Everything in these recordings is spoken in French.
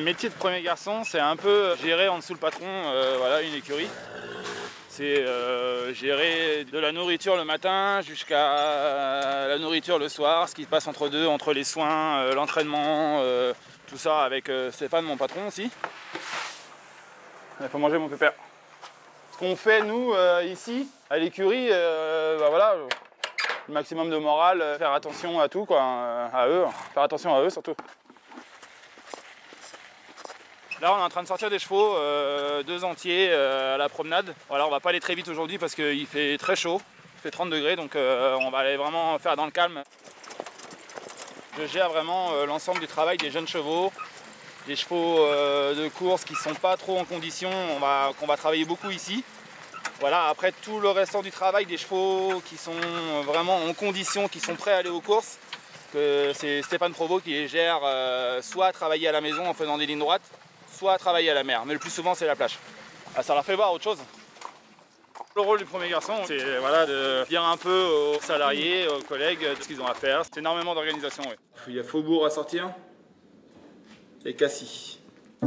métier de premier garçon, c'est un peu gérer en dessous le patron, voilà, une écurie. C'est gérer de la nourriture le matin jusqu'à la nourriture le soir, ce qui se passe entre deux, entre les soins, l'entraînement, tout ça avec Stéphane, mon patron aussi. Il faut manger mon pépère. Ce qu'on fait nous ici, à l'écurie, voilà, le maximum de morale, faire attention à tout, quoi, à eux, faire attention à eux surtout. Là, on est en train de sortir des chevaux, 2 entiers à la promenade. Voilà, on va pas aller très vite aujourd'hui parce qu'il fait très chaud, il fait 30 degrés, donc on va aller vraiment faire dans le calme. Je gère vraiment l'ensemble du travail des jeunes chevaux, des chevaux de course qui sont pas trop en condition, qu'on va travailler beaucoup ici. Voilà, après tout le restant du travail des chevaux qui sont vraiment en condition, qui sont prêts à aller aux courses, que c'est Stéphane Provost qui les gère, soit à travailler à la maison en faisant des lignes droites, soit à travailler à la mer, mais le plus souvent c'est la plage. Ah, ça leur fait voir autre chose. Le rôle du premier garçon, c'est voilà, de dire un peu aux salariés, aux collègues de ce qu'ils ont à faire. C'est énormément d'organisation. Oui. Il y a Faubourg à sortir et Cassis.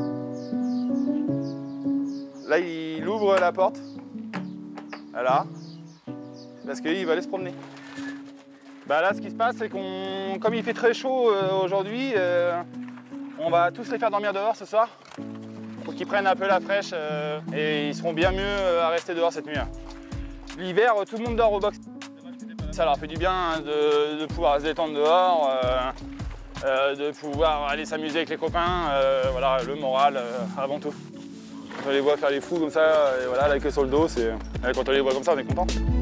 Là, il ouvre la porte. Voilà. Parce qu'il va aller se promener. Bah là, ce qui se passe, c'est comme il fait très chaud aujourd'hui, on va tous les faire dormir dehors ce soir pour qu'ils prennent un peu la fraîche et ils seront bien mieux à rester dehors cette nuit. L'hiver, tout le monde dort au box. Ça leur fait du bien de pouvoir se détendre dehors, de pouvoir aller s'amuser avec les copains, voilà, le moral avant tout. Quand on les voit faire les fous comme ça, et voilà, la queue sur le dos, quand on les voit comme ça, on est content.